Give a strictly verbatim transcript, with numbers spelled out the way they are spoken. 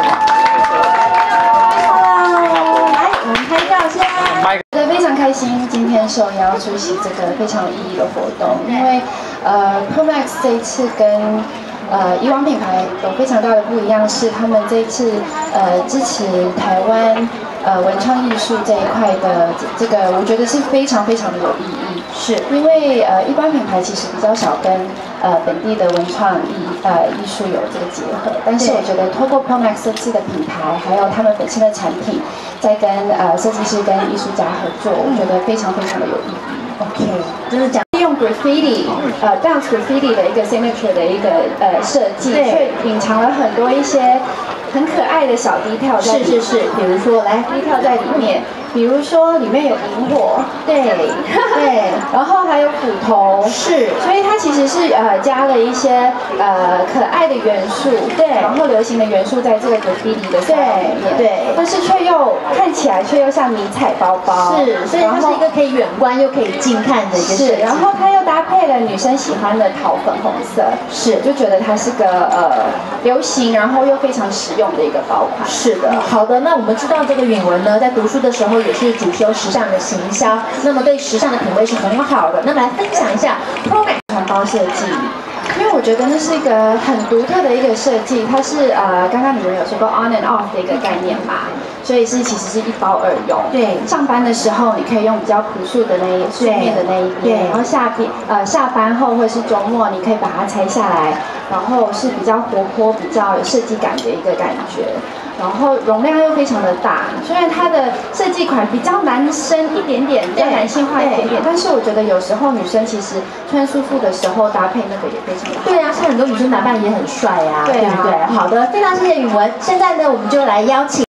来，我们拍照先。觉得非常开心，今天受邀出席这个非常有意义的活动，因为呃 ，Promax 这一次跟呃以往品牌有非常大的不一样，是他们这一次呃支持台湾呃文创艺术这一块的这个，我觉得是非常非常的有意义。是因为呃一般品牌其实比较少跟呃本地的文创艺呃艺术有这个结合，但是我觉得透过 Promax 设计的品牌，还有他们本身的产品，在跟呃设计师跟艺术家合作，我觉得非常非常的有意义。OK， 就是讲。用 graffiti， 呃 ，dance graffiti 的一个 signature 的一个呃设计，却隐藏了很多一些很可爱的小低跳在里面。是是是，比如说来低跳在里面，比如说里面有萤火，对对，然后还有斧头，是，所以它其实是呃加了一些呃可爱的元素，对，然后流行的元素在这个 graffiti 的里面，对，但是却又看起来却又像迷彩包包，是，所以它是一个可以远观又可以近看的一个设计，然后。它又搭配了女生喜欢的桃粉红色，是，就觉得它是个呃流行，然后又非常实用的一个包款。是的，好的。那我们知道这个允文呢，在读书的时候也是主修时尚的行销，那么对时尚的品味是很好的。那么来分享一下 Promax 团包设计。因为我觉得那是一个很独特的一个设计，它是呃，刚刚你们有说过 on and off 的一个概念嘛，所以是其实是一包二用。对，上班的时候你可以用比较朴素的那一素面的那一边，然后下边呃下班后或者是周末，你可以把它拆下来，然后是比较活泼、比较有设计感的一个感觉。然后容量又非常的大，虽然它的设计款比较男生一点点，比较男性化一点点，但是我觉得有时候女生其实穿舒服的时候搭配那个也非常的好。对啊，像很多女生打扮也很帅啊，对不对？好的，非常谢谢允文。现在呢，我们就来邀请。